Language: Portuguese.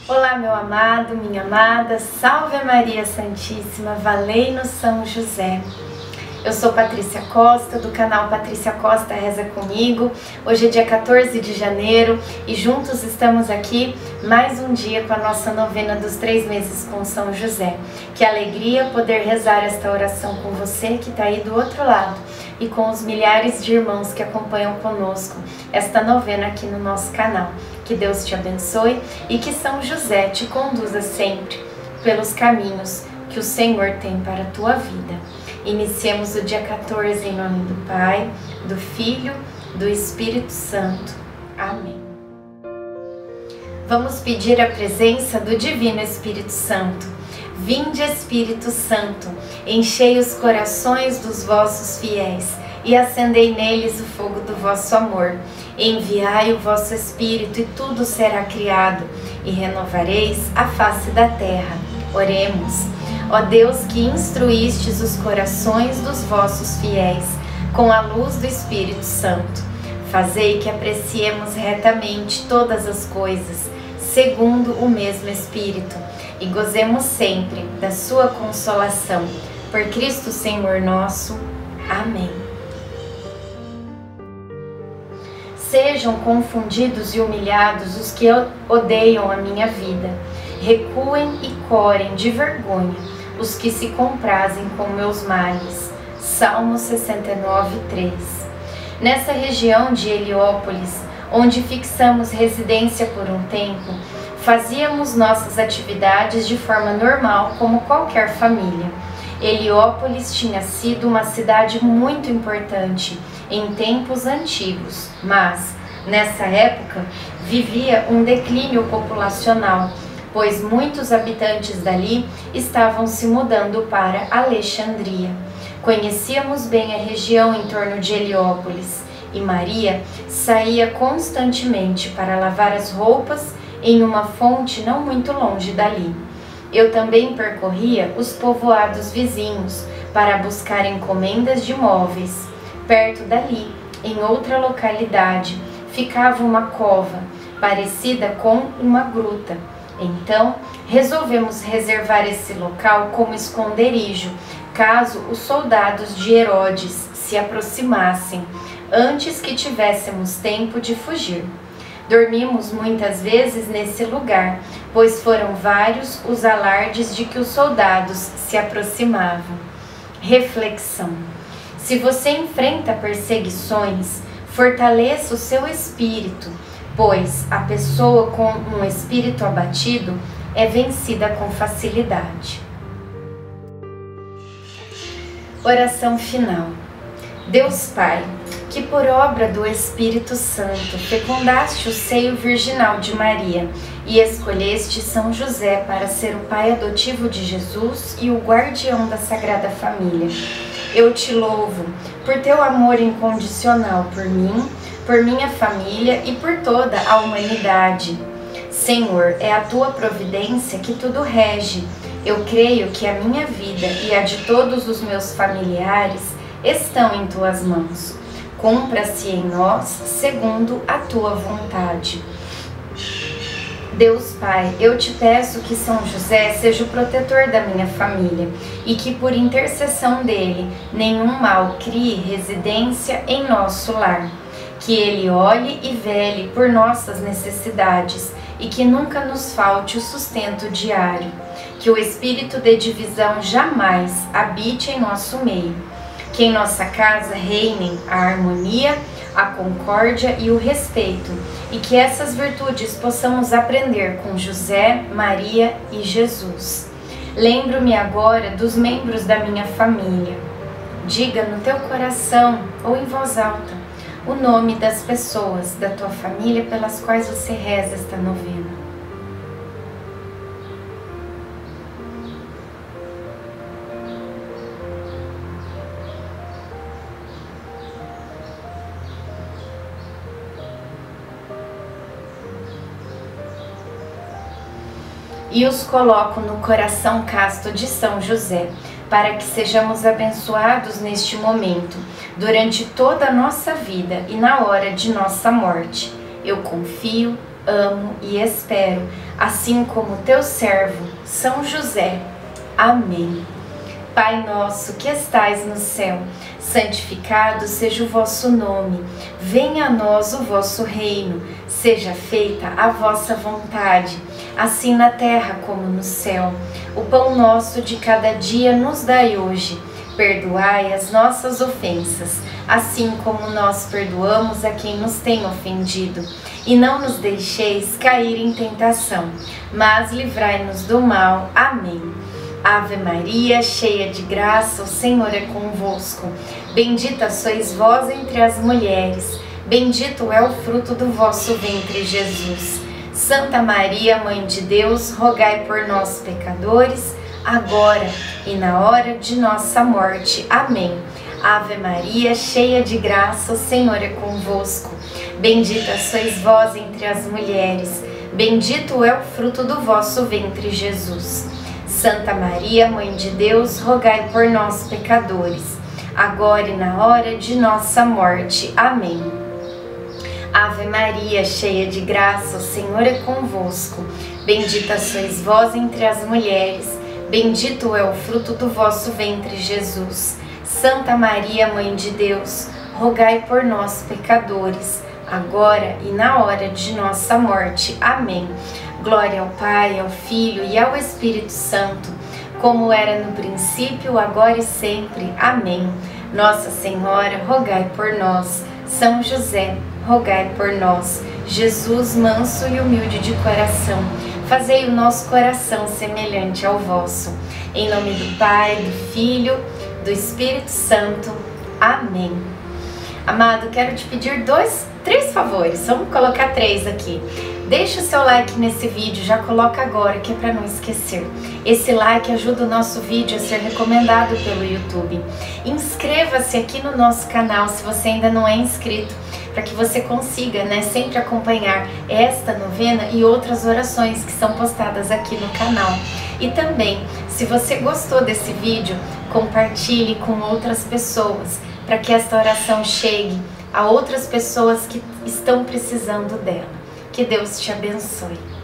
Olá, meu amado, minha amada, salve Maria Santíssima, valei-nos São José. Eu sou Patrícia Costa, do canal Patrícia Costa Reza Comigo. Hoje é dia 14 de janeiro e juntos estamos aqui mais um dia com a nossa novena dos 3 meses com São José. Que alegria poder rezar esta oração com você que está aí do outro lado e com os milhares de irmãos que acompanham conosco esta novena aqui no nosso canal. Que Deus te abençoe e que São José te conduza sempre pelos caminhos que o Senhor tem para a tua vida. Iniciemos o dia 14 em nome do Pai, do Filho, do Espírito Santo. Amém. Vamos pedir a presença do Divino Espírito Santo. Vinde, Espírito Santo, enchei os corações dos vossos fiéis e acendei neles o fogo do vosso amor. Enviai o vosso Espírito e tudo será criado, e renovareis a face da terra. Oremos. Ó Deus, que instruístes os corações dos vossos fiéis com a luz do Espírito Santo, fazei que apreciemos retamente todas as coisas, segundo o mesmo Espírito, e gozemos sempre da sua consolação. Por Cristo Senhor nosso. Amém. Sejam confundidos e humilhados os que odeiam a minha vida. Recuem e corem de vergonha os que se comprazem com meus males. Salmo 69:3. Nessa região de Heliópolis, onde fixamos residência por um tempo, fazíamos nossas atividades de forma normal como qualquer família. Heliópolis tinha sido uma cidade muito importante em tempos antigos, mas, nessa época, vivia um declínio populacional, pois muitos habitantes dali estavam se mudando para Alexandria. Conhecíamos bem a região em torno de Heliópolis, e Maria saía constantemente para lavar as roupas em uma fonte não muito longe dali. Eu também percorria os povoados vizinhos para buscar encomendas de móveis. Perto dali, em outra localidade, ficava uma cova, parecida com uma gruta. Então, resolvemos reservar esse local como esconderijo, caso os soldados de Herodes se aproximassem, antes que tivéssemos tempo de fugir. Dormimos muitas vezes nesse lugar, pois foram vários os alardes de que os soldados se aproximavam. Reflexão: se você enfrenta perseguições, fortaleça o seu espírito, pois a pessoa com um espírito abatido é vencida com facilidade. Oração final. Deus Pai, que por obra do Espírito Santo fecundaste o seio virginal de Maria e escolheste São José para ser o pai adotivo de Jesus e o guardião da Sagrada Família, eu te louvo por teu amor incondicional por mim, por minha família e por toda a humanidade. Senhor, é a tua providência que tudo rege. Eu creio que a minha vida e a de todos os meus familiares estão em tuas mãos. Cumpra-se em nós segundo a tua vontade. Deus Pai, eu te peço que São José seja o protetor da minha família e que por intercessão dele nenhum mal crie residência em nosso lar. Que ele olhe e vele por nossas necessidades e que nunca nos falte o sustento diário. Que o espírito de divisão jamais habite em nosso meio. Que em nossa casa reinem a harmonia, a concórdia e o respeito, e que essas virtudes possamos aprender com José, Maria e Jesus. Lembro-me agora dos membros da minha família. Diga no teu coração ou em voz alta o nome das pessoas da tua família pelas quais você reza esta novena. E os coloco no coração casto de São José, para que sejamos abençoados neste momento, durante toda a nossa vida e na hora de nossa morte. Eu confio, amo e espero, assim como teu servo, São José. Amém. Pai nosso que estais no céu, santificado seja o vosso nome. Venha a nós o vosso reino. Seja feita a vossa vontade, assim na terra como no céu. O pão nosso de cada dia nos dai hoje. Perdoai as nossas ofensas, assim como nós perdoamos a quem nos tem ofendido. E não nos deixeis cair em tentação, mas livrai-nos do mal. Amém. Ave Maria, cheia de graça, o Senhor é convosco. Bendita sois vós entre as mulheres, bendito é o fruto do vosso ventre, Jesus. Santa Maria, Mãe de Deus, rogai por nós, pecadores, agora e na hora de nossa morte. Amém. Ave Maria, cheia de graça, o Senhor é convosco. Bendita sois vós entre as mulheres, bendito é o fruto do vosso ventre, Jesus. Santa Maria, Mãe de Deus, rogai por nós, pecadores, agora e na hora de nossa morte. Amém. Ave Maria, cheia de graça, o Senhor é convosco. Bendita sois vós entre as mulheres, bendito é o fruto do vosso ventre, Jesus. Santa Maria, Mãe de Deus, rogai por nós, pecadores, agora e na hora de nossa morte. Amém. Glória ao Pai, ao Filho e ao Espírito Santo, como era no princípio, agora e sempre. Amém. Nossa Senhora, rogai por nós. São José, rogai por nós. Jesus, manso e humilde de coração, fazei o nosso coração semelhante ao vosso. Em nome do Pai, do Filho, do Espírito Santo. Amém. Amado, quero te pedir três favores. Vamos colocar 3 aqui. Deixa o seu like nesse vídeo, já coloca agora, que é para não esquecer. Esse like ajuda o nosso vídeo a ser recomendado pelo YouTube. Inscreva-se aqui no nosso canal se você ainda não é inscrito, para que você consiga, sempre acompanhar esta novena e outras orações que são postadas aqui no canal. E também, se você gostou desse vídeo, compartilhe com outras pessoas, para que esta oração chegue a outras pessoas que estão precisando dela. Que Deus te abençoe.